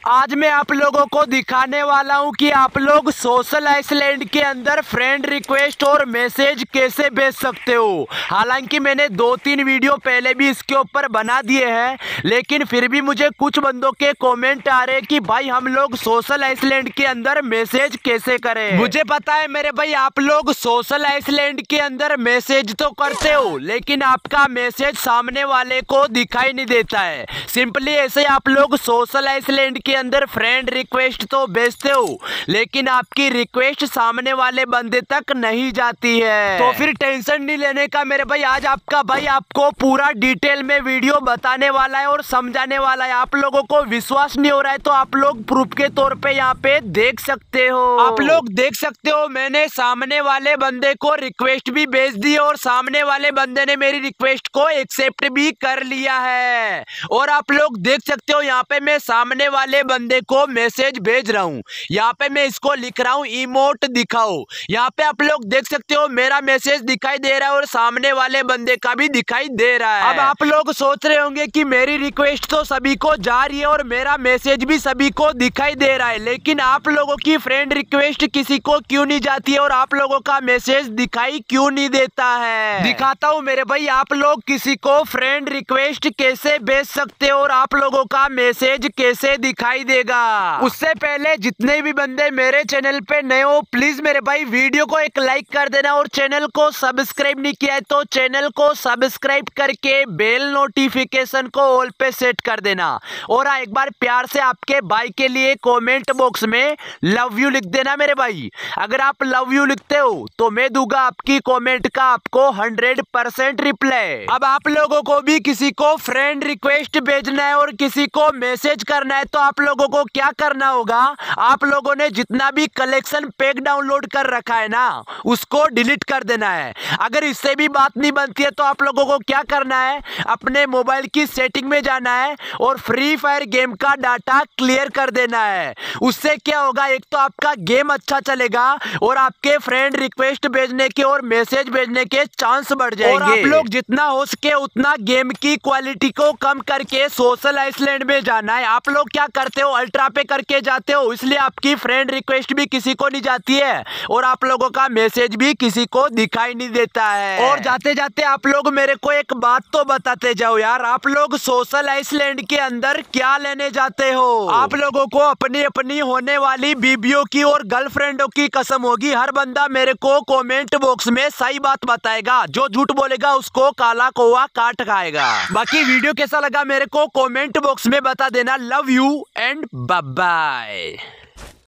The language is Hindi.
आज मैं आप लोगों को दिखाने वाला हूं कि आप लोग सोशल आइसलैंड के अंदर फ्रेंड रिक्वेस्ट और मैसेज कैसे भेज सकते हो। हालांकि मैंने 2-3 वीडियो पहले भी इसके ऊपर बना दिए हैं, लेकिन फिर भी मुझे कुछ बंदों के कमेंट आ रहे हैं कि भाई हम लोग सोशल आइसलैंड के अंदर मैसेज कैसे करें। मुझे पता है मेरे भाई, आप लोग सोशल आइसलैंड के अंदर मैसेज तो करते हो, लेकिन आपका मैसेज सामने वाले को दिखाई नहीं देता है। सिंपली ऐसे आप लोग सोशल आइसलैंड के अंदर फ्रेंड रिक्वेस्ट तो भेजते हो, लेकिन आपकी रिक्वेस्ट सामने वाले बंदे तक नहीं जाती है। तो फिर टेंशन नहीं लेने का मेरे भाई, आज आपका भाई आपको पूरा डिटेल में वीडियो बताने वाला है और समझाने वाला है। आप लोगों को विश्वास नहीं हो रहा है तो आप लोग प्रूफ के तौर पे यहाँ पे देख सकते हो। आप लोग देख सकते हो मैंने सामने वाले बंदे को रिक्वेस्ट भी भेज दी और सामने वाले बंदे ने मेरी रिक्वेस्ट को एक्सेप्ट भी कर लिया है। और आप लोग देख सकते हो यहाँ पे मैं सामने वाले बंदे को मैसेज भेज रहा हूँ। यहाँ पे मैं इसको लिख रहा हूँ इमोट दिखाओ। यहाँ पे आप लोग देख सकते हो मेरा मैसेज दिखाई दे रहा है और सामने वाले बंदे का भी दिखाई दे रहा है। अब आप लोग सोच रहे होंगे कि मेरी रिक्वेस्ट तो सभी को जा रही है और मेरा मैसेज भी सभी को दिखाई दे रहा है, लेकिन आप लोगों की फ्रेंड रिक्वेस्ट किसी को क्यों नहीं जाती है और आप लोगों का मैसेज दिखाई क्यों नहीं देता है। दिखाता हूँ मेरे भाई, आप लोग किसी को फ्रेंड रिक्वेस्ट कैसे भेज सकते हो और आप लोगों का मैसेज कैसे दिखाई देगा। उससे पहले जितने भी बंदे मेरे चैनल पे नए हो, प्लीज मेरे भाई वीडियो को एक लाइक कर देना और चैनल को सब्सक्राइब नहीं किया है तो चैनल को सब्सक्राइब करके बेल नोटिफिकेशन को ऑल पे सेट कर देना। और एक बार प्यार से आपके भाई के लिए कमेंट बॉक्स में लव यू लिख देना मेरे भाई। अगर आप लव यू लिखते हो तो मैं दूंगा आपकी कमेंट का आपको 100% रिप्लाई। अब आप लोगों को भी किसी को फ्रेंड रिक्वेस्ट भेजना है और किसी को मैसेज करना है तो आप लोगों को क्या करना होगा, आप लोगों ने जितना भी कलेक्शन पैक डाउनलोड कर रखा है ना उसको डिलीट कर देना है। अगर इससे भी बात नहीं बनती है तो आप लोगों को क्या करना है, अपने मोबाइल की सेटिंग में जाना है और फ्री फायर गेम का डाटा क्लियर कर देना है। उससे क्या होगा, एक तो आपका गेम अच्छा चलेगा और आपके फ्रेंड रिक्वेस्ट भेजने के और मैसेज भेजने के चांस बढ़ जाएंगे। और आप लोग जितना हो सके उतना गेम की क्वालिटी को कम करके सोशल आइसलैंड में जाना है। आप लोग क्या करते हो, अल्ट्रा पे करके जाते हो, इसलिए आपकी फ्रेंड रिक्वेस्ट भी किसी को नहीं जाती है और आप लोगों का मैसेज भी किसी को दिखाई नहीं देता है। और जाते जाते आप लोग मेरे को एक बात तो बताते जाओ यार, आप लोग सोशल आइसलैंड के अंदर क्या लेने जाते हो। आप लोगों को अपनी अपनी होने वाली बीबियों की और गर्लफ्रेंडों की कसम होगी। हर बंदा मेरे को कमेंट बॉक्स में सही बात बताएगा, जो झूठ बोलेगा उसको काला कौवा काट खाएगा। बाकी वीडियो कैसा लगा मेरे को कमेंट बॉक्स में बता देना। Love you and bye bye.